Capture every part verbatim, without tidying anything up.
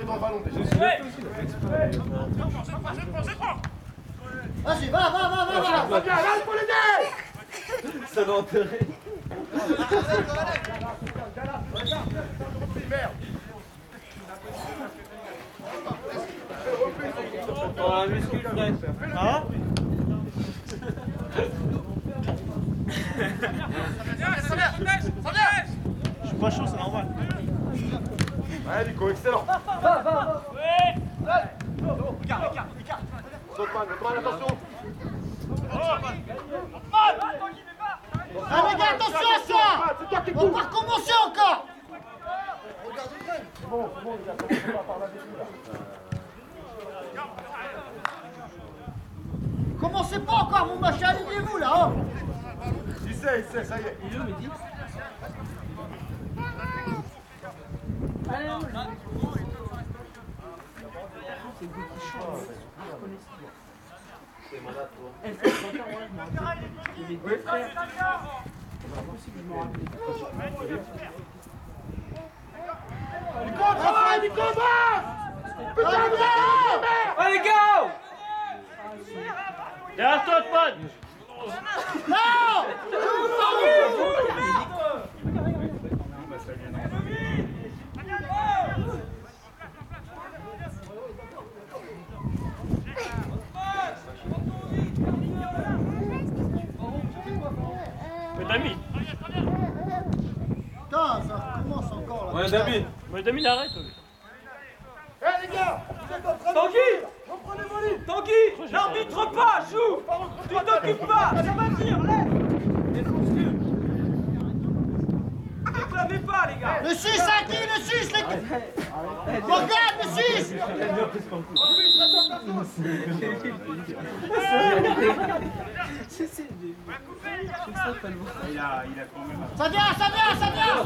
dans le ballon déjà. Vas-y, va, va, va, va, va. Fabien, là, il faut l'aider. Ça va enterrer. Merde. Oh, un muscle frais. Hein? Je suis pas chaud, c'est normal. Ouais, Nico, excellent. Va, va, va. Regarde, regarde, regarde. Sautman, Sautman, attention. Ah, les gars, attention à ça. C'est toi qui On cours. va recommencer encore. C'est bon, c'est bon, les gars, commencez pas par là dessus là. Commencez pas encore, mon machin, alignez-vous là, hein. Il sait, il sait, ça y est. Allez, C'est malade, toi. Nico, travaille, Nico, va. Putain, vous êtes Allez, go! Derrière toi, Todd. non. Dami. Putain, ça recommence encore là. Ouais, David. Ouais, Dami, il arrête. Eh les gars, vous êtes en train de... Tanguy! Reprenez vos lignes. Tanguy! L'arbitre pas, joue! Tu t'occupes pas! Ça va venir, laisse! Réclamez pas, les gars! Le six, à qui le six, les gars? Morgane, le six. Ça vient, ça vient, ça vient.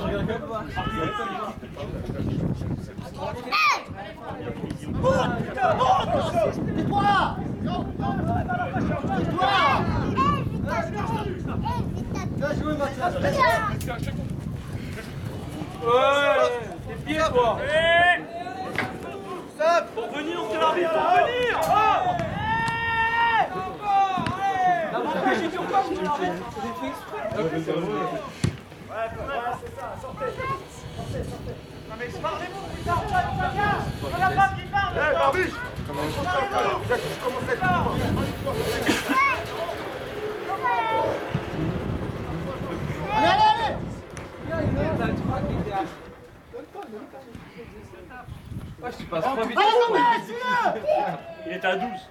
Monte, putain, monte. Tais-toi là. Tais-toi. Bien joué, Mathias. Ouais! Tes pieds, toi! Pour venir, on fait l'arbitre, pour venir. L'avantage, c'est sur quoi, vous l'arbitre? J'ai fait exprès! Ouais, ouais, c'est ça, sortez. Sortez, sortez. Non mais parlez-vous, putain, on va bien. On a pas qui parle. Eh, Barbiche. Comment on se fait alors? Je commence à être Allez, allez, allez. Ouais, je passe trop vite. Allez, Robert, suis-le. Il est à douze.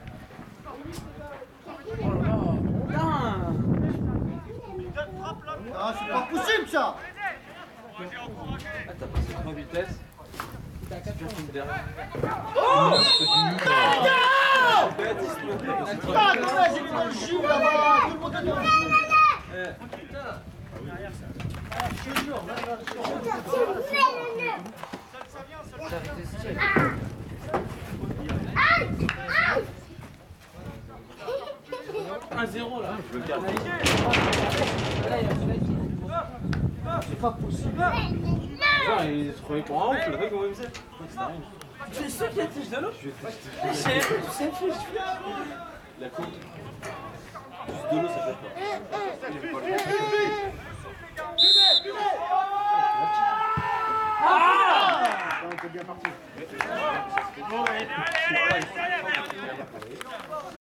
Ah, c'est pas possible ça. Ah, t'as passé trois vitesses. C'est bien une dernière. Oh, putain, comment j'ai mis dans le chou là-bas. Tout le monde est dans le chou. Je te jure, là, là, un zéro là. Je veux le garder. c'est pas possible. Genre, il se prenait pour un ouf, le mec, comment il faisait? C'est sûr qu'il y a tige de l'eau? Je vais tester. Tu sais, tu sais, tu sais. La côte. Juste de l'eau, ça fait pas. On était bien parti. Allez, allez, allez, allez, allez.